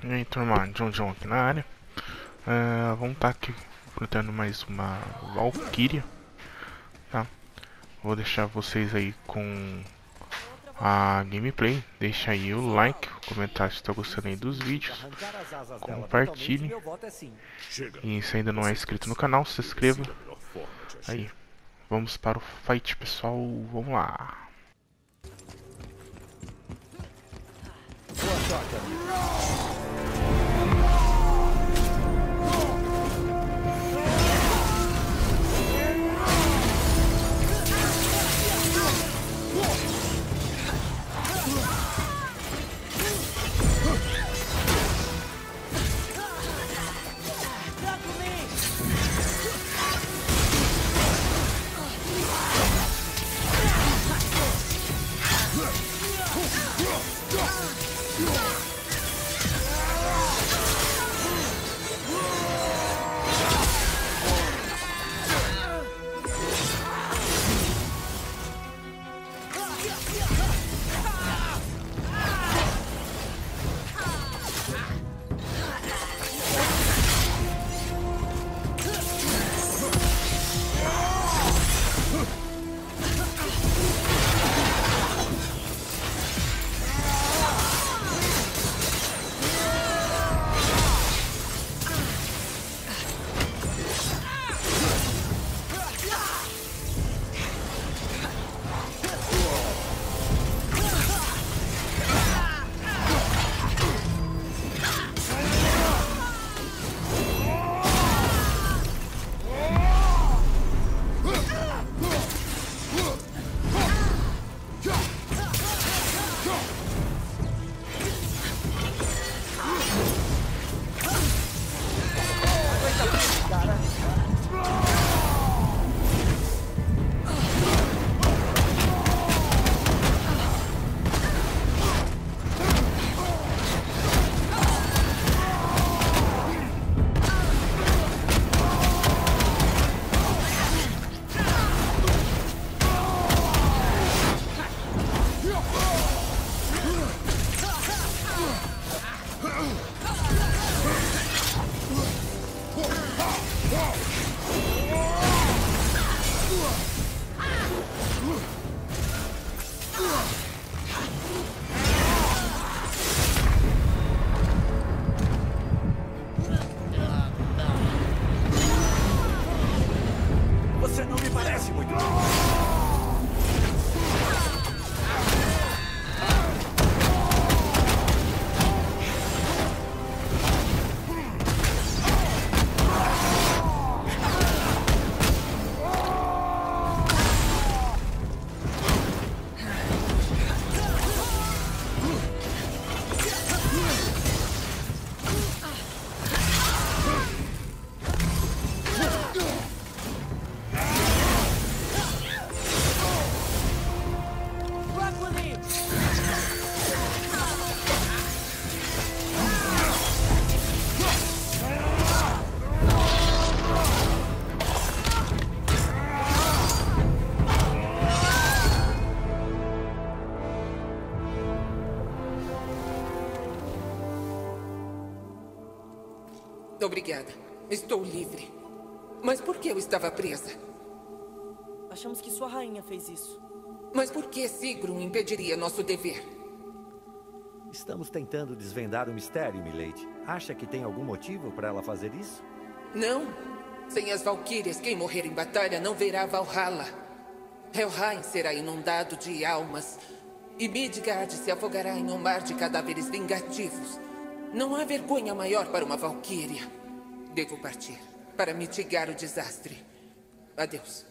E aí, turma, John aqui na área. Vamos estar aqui enfrentando mais uma Valkyria, tá? Vou deixar vocês aí com a gameplay. Deixa aí o like, comentar se está gostando aí dos vídeos, compartilhe. E se ainda não é inscrito no canal, se inscreva. Aí, vamos para o fight, pessoal. Vamos lá. Boa sorte, amigo. Você não me parece muito bem. Obrigada. Estou livre. Mas por que eu estava presa? Achamos que sua rainha fez isso. Mas por que Sigrun impediria nosso dever? Estamos tentando desvendar o mistério, Milady. Acha que tem algum motivo para ela fazer isso? Não. Sem as Valquírias, quem morrer em batalha não verá Valhalla. Helheim será inundado de almas. E Midgard se afogará em um mar de cadáveres vingativos. Não há vergonha maior para uma Valquíria. Devo partir para mitigar o desastre. Adeus.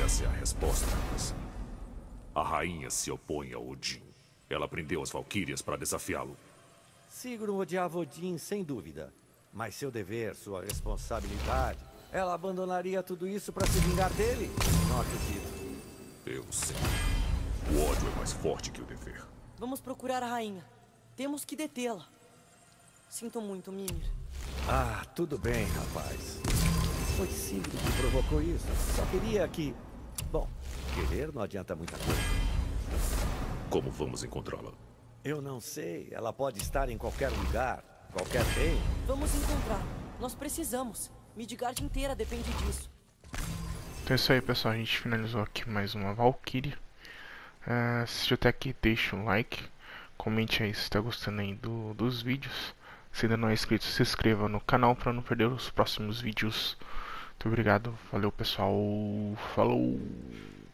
essa é a resposta, mas... A rainha se opõe a Odin. Ela prendeu as Valquírias para desafiá-lo. Sigrun odiava Odin, sem dúvida. Mas seu dever, sua responsabilidade... Ela abandonaria tudo isso para se vingar dele? Não acredito. Eu sei. O ódio é mais forte que o dever. Vamos procurar a rainha. Temos que detê-la. Sinto muito, Mimir. Ah, tudo bem, rapaz. Foi Sigrid que provocou isso. Só queria que... Bom, querer não adianta muita coisa. Como vamos encontrá-la? Eu não sei. Ela pode estar em qualquer lugar, qualquer reino. Vamos encontrar. Nós precisamos. Midgard inteira depende disso. Então é isso aí, pessoal. A gente finalizou aqui mais uma Valkyria. Assistiu até aqui, deixa um like. Comente aí se está gostando aí dos vídeos. Se ainda não é inscrito, se inscreva no canal para não perder os próximos vídeos. Muito obrigado. Valeu, pessoal. Falou!